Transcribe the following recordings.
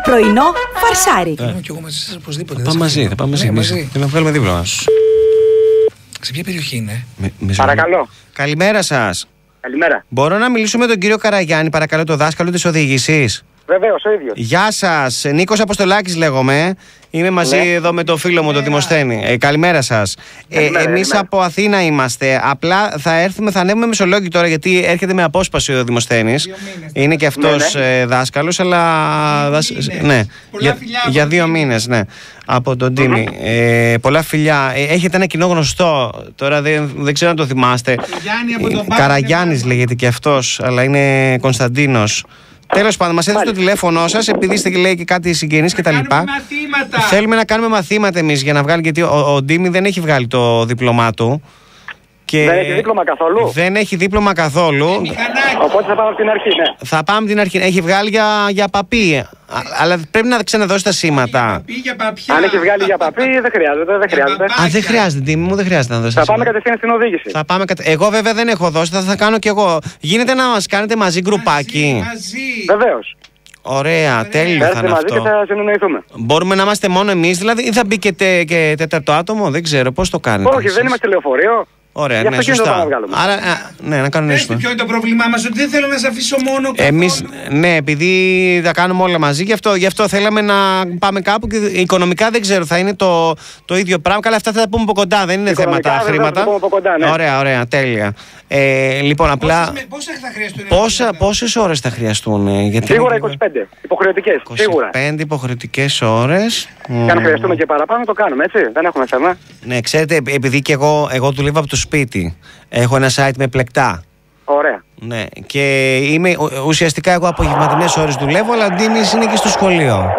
Πρωινό φαρσάρι. Είμαι κι εγώ μαζί σας οπωσδήποτε. Θα πάμε μαζί. Θέλω να βγάλουμε δίπλωμα. Σε ποια περιοχή είναι? Παρακαλώ. Καλημέρα σας. Καλημέρα. Μπορώ να μιλήσω με τον κύριο Καραγιάννη, παρακαλώ, το δάσκαλο της οδήγησης? Βεβαίως, ο ίδιος. Γεια σας, Νίκος Αποστολάκης λέγομαι. Είμαι μαζί εδώ με το φίλο μου, τον Δημοσθένη. Καλημέρα σας. Εμείς από Αθήνα είμαστε. Απλά θα ανέβουμε Μεσολόγγι τώρα, γιατί έρχεται με απόσπαση ο Δημοσθένης. Είναι και αυτός δάσκαλος, αλλά. Ναι, για 2 μήνες, ναι. Από τον Τίμη. Πολλά φιλιά. Έχετε ένα κοινό γνωστό, τώρα δεν ξέρω αν το θυμάστε. Καραγιάννης λέγεται και αυτός, αλλά είναι Κωνσταντίνος. Τέλος πάντων, μας έδωσε το τηλέφωνο σας, επειδή είστε, λέει, και κάτι συγγενείς και τα λοιπά. Θέλουμε να κάνουμε μαθήματα εμείς για να βγάλει, γιατί ο Ντίμη δεν έχει βγάλει το δίπλωμά του. Και δεν έχει δίπλωμα καθόλου. Δεν έχει δίπλωμα καθόλου. Οπότε θα πάμε από την αρχή, ναι. Θα πάμε από την αρχή. Έχει βγάλει για παπί. Αλλά πρέπει να ξαναδώσει τα σήματα. Αν έχει βγάλει για παπί, δεν χρειάζεται. Δεν χρειάζεται, Ντίμη μου, δεν χρειάζεται να δώσει. Θα πάμε κατευθείαν στην οδήγηση. Εγώ βέβαια δεν έχω δώσει, θα κάνω κι εγώ. Γίνεται να μας κάνετε μαζί γκρουπάκι? Βεβαίως. Ωραία, τέλειο θα είναι μαζί αυτό. Και θα συνεννοηθούμε. Μπορούμε να είμαστε μόνο εμείς, δηλαδή, ή θα μπει και τέταρτο άτομο? Δεν ξέρω, πώς το κάνετε? Όχι, δεν είμαστε λεωφορείο. Ωραία, ναι, σωστά. Άρα, ναι, να κανονίσουμε. Ποιο είναι το πρόβλημά μας, ότι δεν θέλω να σε αφήσω μόνο. Εμείς, ναι, επειδή τα κάνουμε όλα μαζί, γι' αυτό θέλαμε να πάμε κάπου και οικονομικά δεν ξέρω, θα είναι το ίδιο πράγμα. Καλά, αυτά θα τα πούμε από κοντά, δεν είναι θέματα χρήματα. Ναι. Ωραία, τέλεια. Λοιπόν, απλά. Πόσες ώρες θα χρειαστούν? Σίγουρα 25 υποχρεωτικές. 25 υποχρεωτικές ώρες. Και αν χρειαστούμε και παραπάνω, το κάνουμε, έτσι. Δεν έχουμε θέμα. Ναι, ξέρετε, επειδή και εγώ δουλεύω από το σπίτι. Έχω ένα site με πλεκτά. Ωραία. Ναι, και ουσιαστικά εγώ απογευματινές ώρες δουλεύω, αλλά ο Ντίμης είναι και στο σχολείο.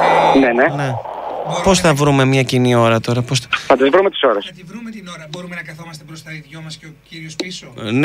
Ναι. Πώς θα βρούμε μια κοινή ώρα τώρα? Θα τις βρούμε τις ώρες. Θα τη βρούμε την ώρα. Μπορούμε να καθόμαστε μπροστά οι δυο μας και ο κύριος πίσω? Ναι,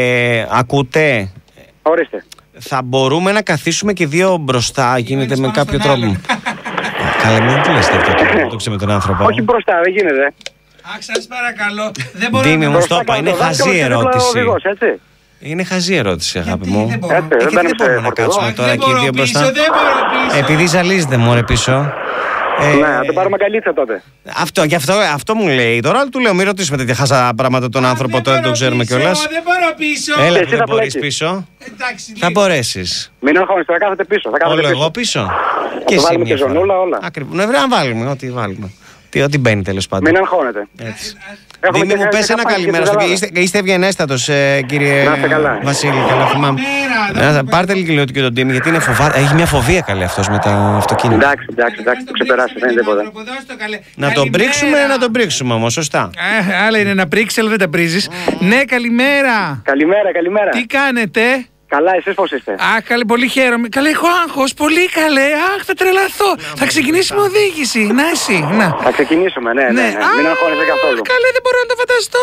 ακούτε? Ορίστε. Θα μπορούμε να καθίσουμε και 2 μπροστά, γίνεται με κάποιο τρόπο. Καλά, μην το λες τέτοιο, το ξέρω με τον άνθρωπο. Όχι μπροστά, δεν γίνεται. Σας παρακαλώ. Δεν μπορώ Ντίμη μου, στο είπα, είναι χαζή ερώτηση. Έτσι. Είναι χαζή ερώτηση, αγάπη μου. Δεν μπορώ. Δεν μπορούμε να κάτσουμε τώρα εκεί 2 μπροστά. Δεν μπορώ πίσω. Επειδή ζαλίζεται μωρέ πίσω. Ναι, να το πάρουμε καλύτσα τότε. Αυτό μου λέει. Τώρα του λέω, μην ρωτήσουμε τέτοια χαζά πράγματα τον άνθρωπο, τώρα δεν το ξέρουμε κιόλας. Δεν μπορώ πίσω. Έλα, δεν μπορείς πίσω. Θα μπορέσεις. Μην αγχώνεστε, θα κάθετε πίσω. Όλο εγώ πίσω. Και εσύ βάλουμε και ζωνούλα, όλα. Ακριβώς. Ναι, να βάλουμε ό,τι βάλουμε. Ό,τι μπαίνει τέλος πάντων. Μην αγχώνετε. Δήμη μου, πες ένα καλημέρα. Είστε ευγενέστατος, κύριε Βασίλη, καλά θυμάμαι. Πάρτε λίγο και τον Τίμη, γιατί έχει μια φοβία καλή αυτός με τα αυτοκίνητα. Εντάξει, το ξεπεράσει, δεν είναι τίποτα. Να τον πρίξουμε όμως, σωστά. Άλλα είναι να πρίξεις, αλλά δεν τα πρίζεις. Ναι, καλημέρα. Καλημέρα. Τι κάνετε? Καλά, εσείς πώς είστε? Αχ, καλέ, πολύ χαίρομαι. Καλέ, έχω άγχος, πολύ καλέ. Αχ, θα τρελαθώ. Θα ξεκινήσουμε οδήγηση. Να, εσύ, να. Θα ξεκινήσουμε, ναι. Μην αγχώνεσαι καθόλου. Καλέ, δεν μπορώ να το φανταστώ.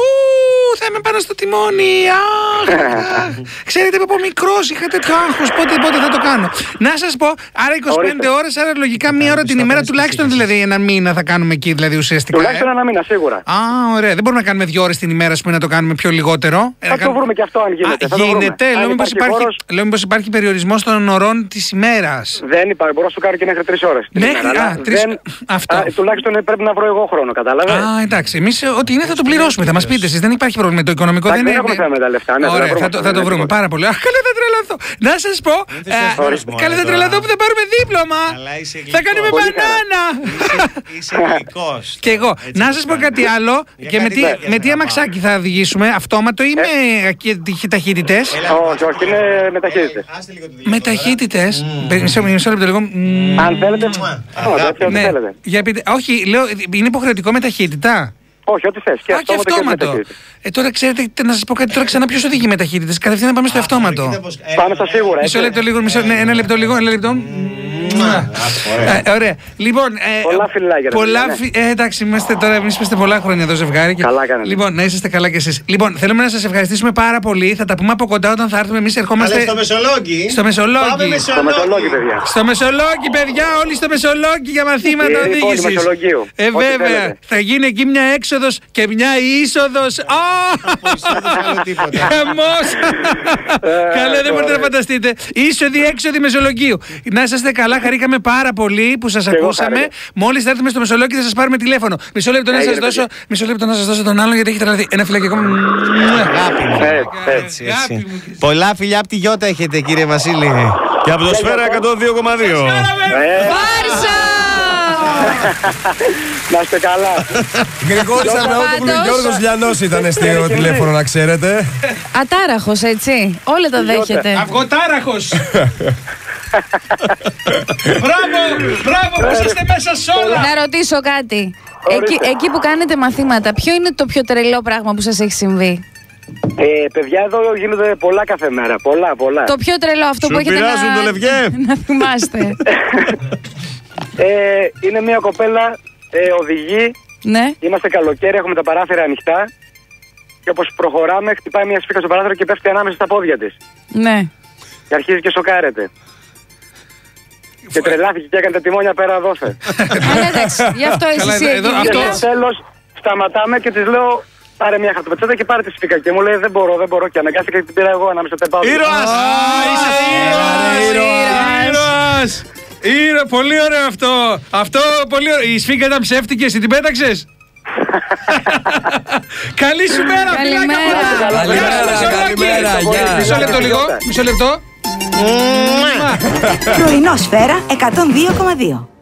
Θα είμαι πάνω στο τιμόνι. Αχ. Ξέρετε, από μικρός είχα τέτοιο άγχος. Πότε θα το κάνω. Να σας πω, άρα 25 ώρες, άρα λογικά 1 ώρα την ημέρα τουλάχιστον, δηλαδή 1 μήνα θα κάνουμε εκεί, δηλαδή ουσιαστικά. Τουλάχιστον 1 μήνα, σίγουρα. Ωραία. Δεν μπορούμε να κάνουμε 2 ώρες την ημέρα, ας πούμε, να το κάνουμε πιο λιγότερο. Θα το βρούμε και αυτό αν γίνεται. Γίνεται. Λέω μήπως υπάρχει περιορισμός των ωρών της ημέρας? Δεν υπάρχει, μπορώ να σου κάνω και μέχρι 3 ώρες. Αυτό. Τουλάχιστον πρέπει να βρω εγώ χρόνο, κατάλαβες. Εντάξει, εμείς ό,τι είναι θα το πληρώσουμε, θα μας πείτε εσείς, δεν υπάρχει πρόβλημα. Το οικονομικό δεν είναι. Δεν έχουμε θέμα με τα λεφτά. Ωραία, θα το βρούμε πάρα πολύ. Αχ, καλέ, θα τρελαθώ. Να σας πω, καλέ, θα τρελαθώ που θα πάρουμε δίπλωμα. Θα κάνουμε μπανάνα. Είσαι γλυκός. Και εγώ. Να σας πω κάτι άλλο. Και με τι αμαξάκι θα οδηγήσουμε, αυτόματο ή με ταχύτητες? Όχι, είναι με ταχύτητες. Με ταχύτητες. Μισό λεπτό λίγο. Αν θέλετε. Όχι, λέω, είναι υποχρεωτικό με ταχύτητα? Όχι, ό,τι θες. Και αυτόματο. Τώρα ξέρετε, να σας πω κάτι τώρα ξανά, ποιος οδηγεί με ταχύτητες? Κατευθείαν να πάμε στο αυτόματο. Πάμε στα σίγουρα. Μισό λεπτό λίγο, ένα λεπτό λίγο, ένα λεπτό. Ωραία. Λοιπόν, πολλά φιλάκια. εντάξει, εμείς είμαστε πολλά χρόνια εδώ ζευγάρι. Καλά κάνετε. Λοιπόν, να είσαστε καλά κι εσείς. Λοιπόν, θέλουμε να σας ευχαριστήσουμε πάρα πολύ. Θα τα πούμε από κοντά όταν θα έρθουμε. Εμείς ερχόμαστε. Στο Μεσολόγγι. Στο Μεσολόγγι. παιδιά. Στο Μεσολόγγι, παιδιά, όλοι στο Μεσολόγγι για μαθήματα οδήγησης. Βέβαια. Θα γίνει εκεί μια έξοδος και μια είσοδος. Χαμός. Καλά, δεν μπορείτε να φανταστείτε. Είσοδοι, έξοδοι Μεσολογγίου. Να είσαστε καλά. χαρήκαμε πάρα πολύ που σας εγώ ακούσαμε. χάρηκα. Μόλις θα έρθουμε στο Μεσολόγιο θα σας πάρουμε τηλέφωνο. Μισό λεπτό να σας δώσω τον άλλον γιατί έχει τρελαθεί. Ένα φιλακικό. Αγάπη μου. Έτσι. Έτσι. Πολλά φιλιά από τη Γιώτα έχετε, κύριε Βασίλη. Και από το Σφαίρα 102,2. Βάρσα! Να είστε καλά. Γρηγόρης Αρναούτογλου, Γιώργος Λιανός ήταν στο τηλέφωνο, να ξέρετε. Ατάραχος, έτσι. Όλα τα δέχεται. Αυγοτάραχος. Μπράβο που είσαστε μέσα σε όλα. Να ρωτήσω κάτι. Εκεί που κάνετε μαθήματα, ποιο είναι το πιο τρελό πράγμα που σας έχει συμβεί? Παιδιά, εδώ γίνονται πολλά κάθε μέρα. Πολλά. Το πιο τρελό, αυτό Σου που έχετε πειράζουν το λευγέ? να θυμάστε. Είναι μια κοπέλα, οδηγεί. Ναι. Είμαστε καλοκαίρι, έχουμε τα παράθυρα ανοιχτά. Και όπως προχωράμε, χτυπάει μια σφίκα στο παράθυρο και πέφτει ανάμεσα στα πόδια της. Ναι. Και αρχίζει και σοκάρεται. Και τρελάθηκε και έκανε τα τιμόνια πέρα δόθε. Αλλά εντάξει, γι' αυτό Καλά, εσύ εδώ, εκεί. αυτό- Και στο τέλος σταματάμε και της λέω: πάρε μια χαρτοπετσέτα και πάρε τη σφίκα. Και μου λέει: δεν μπορώ. Και αναγκάστηκα και την πήρα εγώ ανάμεσα στα πόδια. Ήρωας! Είσαι ήρωας. Πολύ ωραίο αυτό. Αυτό πολύ ωραίο. Η σφίγγα ήταν ψεύτικη, εσύ την πέταξες? Καλή σου μέρα, φιλάκια πολλά. Καλημέρα. Γεια σου, Μεσολόγγι. Καλημέρα, γεια. Μισό λεπτό λίγο, μισό λεπτό. Πρωινό Σφαίρα 102,2.